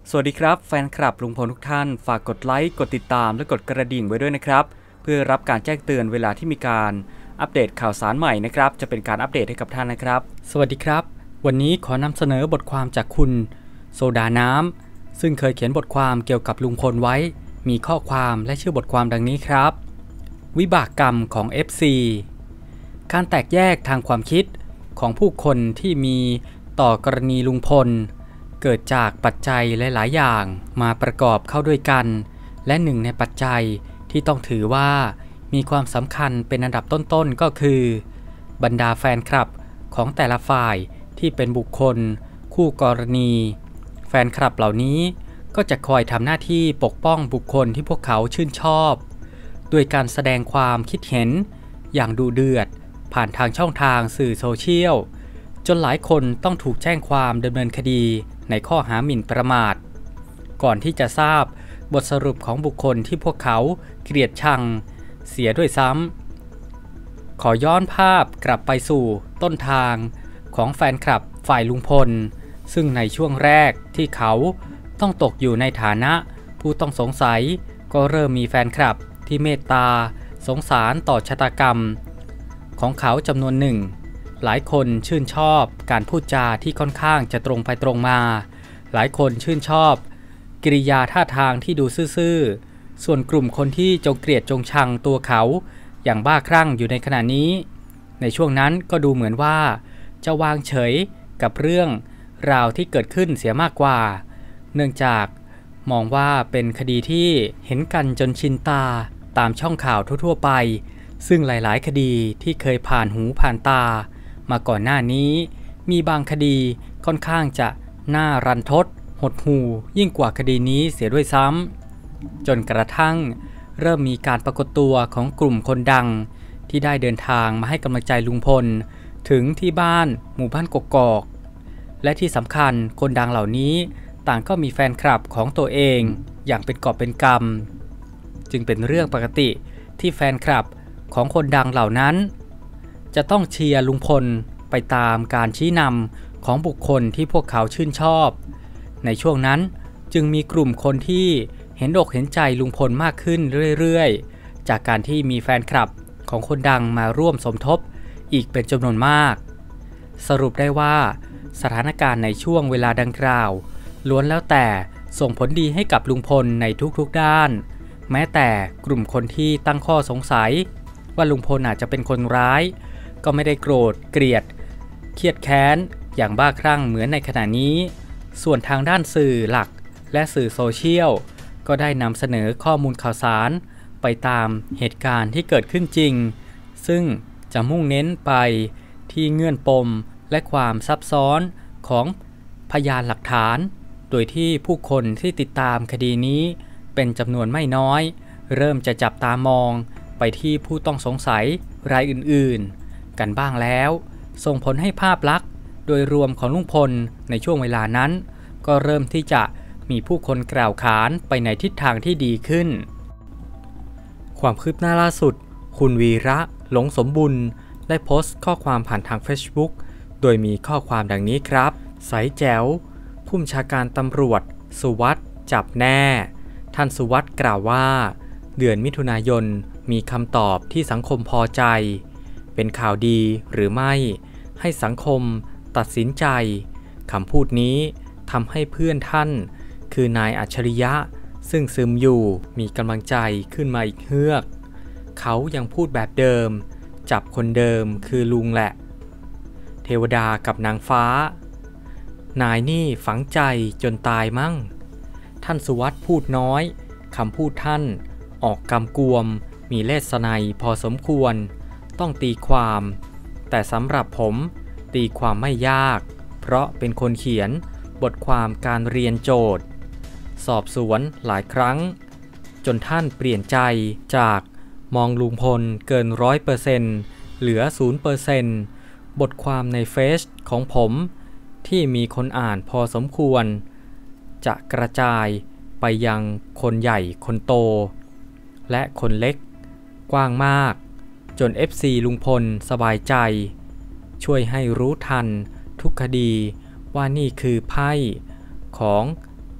สวัสดีครับแฟนคลับลุงพลทุกท่านฝากกดไลค์กดติดตามและกดกระดิ่งไว้ด้วยนะครับเพื่อรับการแจ้งเตือนเวลาที่มีการอัปเดตข่าวสารใหม่นะครับจะเป็นการอัปเดตให้กับท่านนะครับสวัสดีครับวันนี้ขอนำเสนอบทความจากคุณโซดาน้ำซึ่งเคยเขียนบทความเกี่ยวกับลุงพลไว้มีข้อความและชื่อบทความดังนี้ครับวิบากกรรมของ FC การแตกแยกทางความคิดของผู้คนที่มีต่อกรณีลุงพลเกิดจากปัจจัยหลายๆอย่างมาประกอบเข้าด้วยกันและหนึ่งในปัจจัยที่ต้องถือว่ามีความสำคัญเป็นอันดับต้นๆก็คือบรรดาแฟนคลับของแต่ละฝ่ายที่เป็นบุคคลคู่กรณีแฟนคลับเหล่านี้ก็จะคอยทำหน้าที่ปกป้องบุคคลที่พวกเขาชื่นชอบด้วยการแสดงความคิดเห็นอย่างดุเดือดผ่านทางช่องทางสื่อโซเชียลจนหลายคนต้องถูกแจ้งความดำเนินคดีในข้อหาหมิ่นประมาทก่อนที่จะทราบบทสรุปของบุคคลที่พวกเขาเกลียดชังเสียด้วยซ้ำขอย้อนภาพกลับไปสู่ต้นทางของแฟนคลับฝ่ายลุงพลซึ่งในช่วงแรกที่เขาต้องตกอยู่ในฐานะผู้ต้องสงสัยก็เริ่มมีแฟนคลับที่เมตตาสงสารต่อชะตากรรมของเขาจำนวนหนึ่งหลายคนชื่นชอบการพูดจาที่ค่อนข้างจะตรงไปตรงมาหลายคนชื่นชอบกิริยาท่าทางที่ดูซื่อๆส่วนกลุ่มคนที่จงเกลียดจงชังตัวเขาอย่างบ้าคลั่งอยู่ในขณะนี้ในช่วงนั้นก็ดูเหมือนว่าจะวางเฉยกับเรื่องราวที่เกิดขึ้นเสียมากกว่าเนื่องจากมองว่าเป็นคดีที่เห็นกันจนชินตาตามช่องข่าวทั่วๆไปซึ่งหลายๆคดีที่เคยผ่านหูผ่านตามาก่อนหน้านี้มีบางคดีค่อนข้างจะน่ารันทดหดหู่ยิ่งกว่าคดีนี้เสียด้วยซ้ำจนกระทั่งเริ่มมีการปรากฏตัวของกลุ่มคนดังที่ได้เดินทางมาให้กำลังใจลุงพลถึงที่บ้านหมู่บ้านกกอกและที่สำคัญคนดังเหล่านี้ต่างก็มีแฟนคลับของตัวเองอย่างเป็นกอบเป็นกำจึงเป็นเรื่องปกติที่แฟนคลับของคนดังเหล่านั้นจะต้องเชียร์ลุงพลไปตามการชี้นำของบุคคลที่พวกเขาชื่นชอบในช่วงนั้นจึงมีกลุ่มคนที่เห็นอกเห็นใจลุงพลมากขึ้นเรื่อยๆจากการที่มีแฟนคลับของคนดังมาร่วมสมทบอีกเป็นจำนวนมากสรุปได้ว่าสถานการณ์ในช่วงเวลาดังกล่าวล้วนแล้วแต่ส่งผลดีให้กับลุงพลในทุกๆด้านแม้แต่กลุ่มคนที่ตั้งข้อสงสัยว่าลุงพลอาจจะเป็นคนร้ายก็ไม่ได้โกรธเกลียดเครียดแค้นอย่างบ้าคลั่งเหมือนในขณะนี้ส่วนทางด้านสื่อหลักและสื่อโซเชียลก็ได้นำเสนอข้อมูลข่าวสารไปตามเหตุการณ์ที่เกิดขึ้นจริงซึ่งจะมุ่งเน้นไปที่เงื่อนปมและความซับซ้อนของพยานหลักฐานโดยที่ผู้คนที่ติดตามคดีนี้เป็นจำนวนไม่น้อยเริ่มจะจับตามองไปที่ผู้ต้องสงสัยรายอื่นๆกันบ้างแล้วส่งผลให้ภาพลักษณ์โดยรวมของลุงพลในช่วงเวลานั้นก็เริ่มที่จะมีผู้คนกล่าวขานไปในทิศทางที่ดีขึ้นความคืบหน้าล่าสุดคุณวีระหลงสมบุญได้โพสต์ข้อความผ่านทาง Facebook โดยมีข้อความดังนี้ครับใสแจ๋วผู้บัญชาการตำรวจสุวัสด์จับแน่ท่านสุวัสด์กล่าวว่าเดือนมิถุนายนมีคำตอบที่สังคมพอใจเป็นข่าวดีหรือไม่ให้สังคมตัดสินใจคำพูดนี้ทำให้เพื่อนท่านคือนายอัจฉริยะซึ่งซึมอยู่มีกำลังใจขึ้นมาอีกเฮือกเขายังพูดแบบเดิมจับคนเดิมคือลุงแหละเทวดากับนางฟ้านายนี่ฝังใจจนตายมั่งท่านสุวัสด์พูดน้อยคำพูดท่านออกกำกวมมีเลสไนพอสมควรต้องตีความแต่สำหรับผมตีความไม่ยากเพราะเป็นคนเขียนบทความการเรียนโจทย์สอบสวนหลายครั้งจนท่านเปลี่ยนใจจากมองลุงพลเกิน100%เหลือ 0% บทความในเฟซของผมที่มีคนอ่านพอสมควรจะกระจายไปยังคนใหญ่คนโตและคนเล็กกว้างมากจน FC ลุงพลสบายใจช่วยให้รู้ทันทุกคดีว่านี่คือไพ่ของ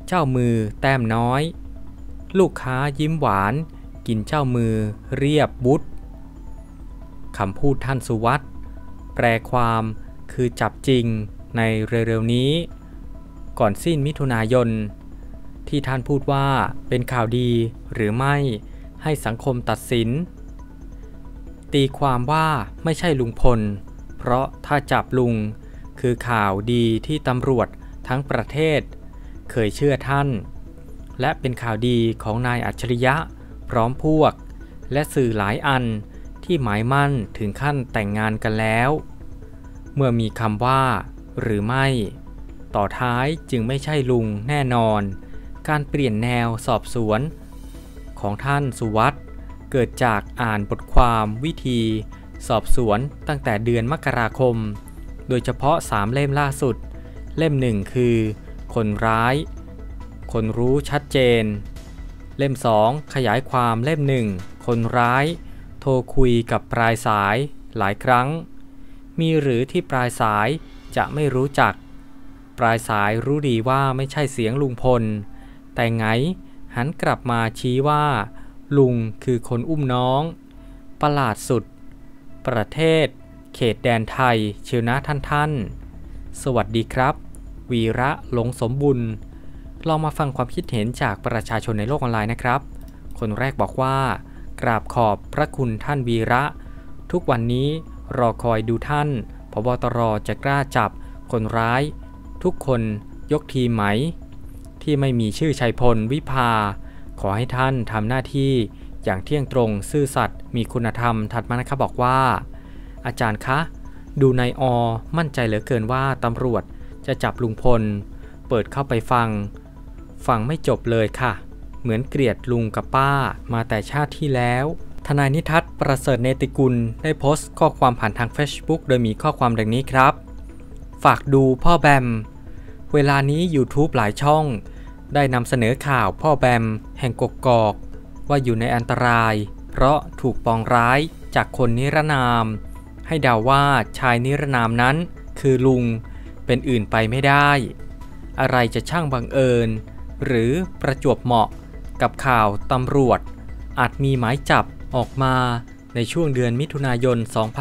เจ้ามือแต้มน้อยลูกค้ายิ้มหวานกินเจ้ามือเรียบบุตรคำพูดท่านสุวัฒน์แปลความคือจับจริงในเร็วๆนี้ก่อนสิ้นมิถุนายนที่ท่านพูดว่าเป็นข่าวดีหรือไม่ให้สังคมตัดสินตีความว่าไม่ใช่ลุงพลเพราะถ้าจับลุงคือข่าวดีที่ตำรวจทั้งประเทศเคยเชื่อท่านและเป็นข่าวดีของนายอัจฉริยะพร้อมพวกและสื่อหลายอันที่หมายมั่นถึงขั้นแต่งงานกันแล้วเมื่อมีคำว่าหรือไม่ต่อท้ายจึงไม่ใช่ลุงแน่นอนการเปลี่ยนแนวสอบสวนของท่านสุวัฒน์เกิดจากอ่านบทความวิธีสอบสวนตั้งแต่เดือนมกราคมโดยเฉพาะ3 เล่มล่าสุดเล่ม1คือคนร้ายคนรู้ชัดเจนเล่ม2ขยายความเล่ม1คนร้ายโทรคุยกับปลายสายหลายครั้งมีหรือที่ปลายสายจะไม่รู้จักปลายสายรู้ดีว่าไม่ใช่เสียงลุงพลแต่ไงหันกลับมาชี้ว่าลุงคือคนอุ้มน้องประหลาดสุดประเทศเขตแดนไทยเชียวนะท่านสวัสดีครับวีระหลงสมบุญลองมาฟังความคิดเห็นจากประชาชนในโลกออนไลน์นะครับคนแรกบอกว่ากราบขอบพระคุณท่านวีระทุกวันนี้รอคอยดูท่านผบ.ตร.จะกล้าจับคนร้ายทุกคนยกทีมไหมที่ไม่มีชื่อชัยพลวิภาขอให้ท่านทำหน้าที่อย่างเที่ยงตรงซื่อสัตย์มีคุณธรรมถัดมานะครับบอกว่าอาจารย์คะดูในมั่นใจเหลือเกินว่าตำรวจจะจับลุงพลเปิดเข้าไปฟังไม่จบเลยค่ะเหมือนเกลียดลุงกับป้ามาแต่ชาติที่แล้วทนายนิทัศน์ประเสริฐเนติกุลได้โพสต์ข้อความผ่านทาง Facebook โดยมีข้อความดังนี้ครับฝากดูพ่อแบมเวลานี้ YouTube หลายช่องได้นำเสนอข่าวพ่อแบมแห่งกกอกว่าอยู่ในอันตรายเพราะถูกปองร้ายจากคนนิรนามให้เดาว่าชายนิรนามนั้นคือลุงเป็นอื่นไปไม่ได้อะไรจะช่างบังเอิญหรือประจวบเหมาะกับข่าวตำรวจอาจมีหมายจับออกมาในช่วงเดือนมิถุนายน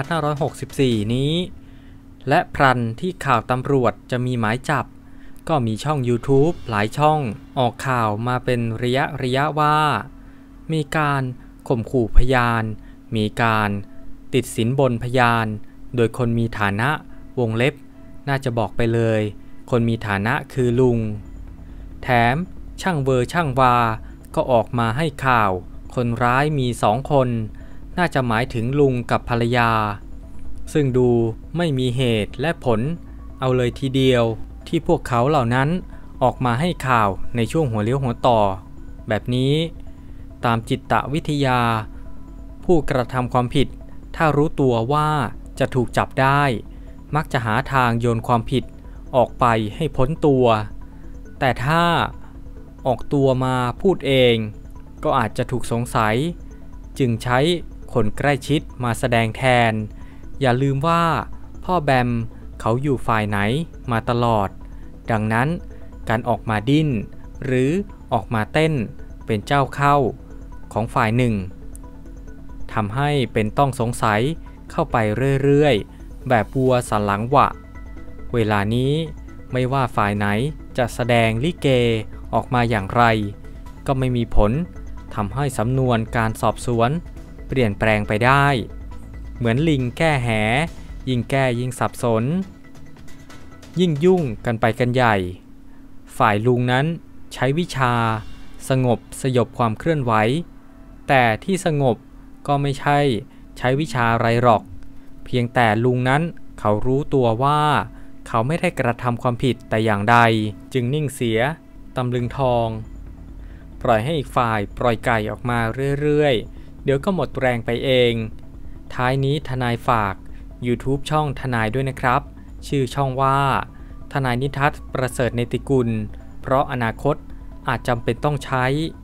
2564 นี้และพลันที่ข่าวตำรวจจะมีหมายจับก็มีช่อง YouTube หลายช่องออกข่าวมาเป็นระยะว่ามีการข่มขู่พยานมีการติดสินบนพยานโดยคนมีฐานะวงเล็บน่าจะบอกไปเลยคนมีฐานะคือลุงแถมช่างเวอร์ช่างวาก็ออกมาให้ข่าวคนร้ายมี2 คนน่าจะหมายถึงลุงกับภรรยาซึ่งดูไม่มีเหตุและผลเอาเลยทีเดียวที่พวกเขาเหล่านั้นออกมาให้ข่าวในช่วงหัวเลี้ยวหัวต่อแบบนี้ตามจิตวิทยาผู้กระทำความผิดถ้ารู้ตัวว่าจะถูกจับได้มักจะหาทางโยนความผิดออกไปให้พ้นตัวแต่ถ้าออกตัวมาพูดเองก็อาจจะถูกสงสัยจึงใช้คนใกล้ชิดมาแสดงแทนอย่าลืมว่าพ่อแบมเขาอยู่ฝ่ายไหนมาตลอดดังนั้นการออกมาดิ้นหรือออกมาเต้นเป็นเจ้าเข้าของฝ่ายหนึ่งทำให้เป็นต้องสงสัยเข้าไปเรื่อยๆแบบวัวสันหลังหวะเวลานี้ไม่ว่าฝ่ายไหนจะแสดงลิเกออกมาอย่างไรก็ไม่มีผลทำให้สำนวนการสอบสวนเปลี่ยนแปลงไปได้เหมือนลิงแก้แหยิ่งแก้ยิ่งสับสนยิ่งยุ่งกันไปกันใหญ่ฝ่ายลุงนั้นใช้วิชาสงบสยบความเคลื่อนไหวแต่ที่สงบก็ไม่ใช่ใช้วิชาอะไรหรอกเพียงแต่ลุงนั้นเขารู้ตัวว่าเขาไม่ได้กระทำความผิดแต่อย่างใดจึงนิ่งเสียตำลึงทองปล่อยให้อีกฝ่ายปล่อยไก่ออกมาเรื่อยๆเดี๋ยวก็หมดแรงไปเองท้ายนี้ทนายฝาก YouTube ช่องทนายด้วยนะครับชื่อช่องว่าทนายนิทัศน์ประเสริฐเนติกุลเพราะอนาคตอาจจำเป็นต้องใช้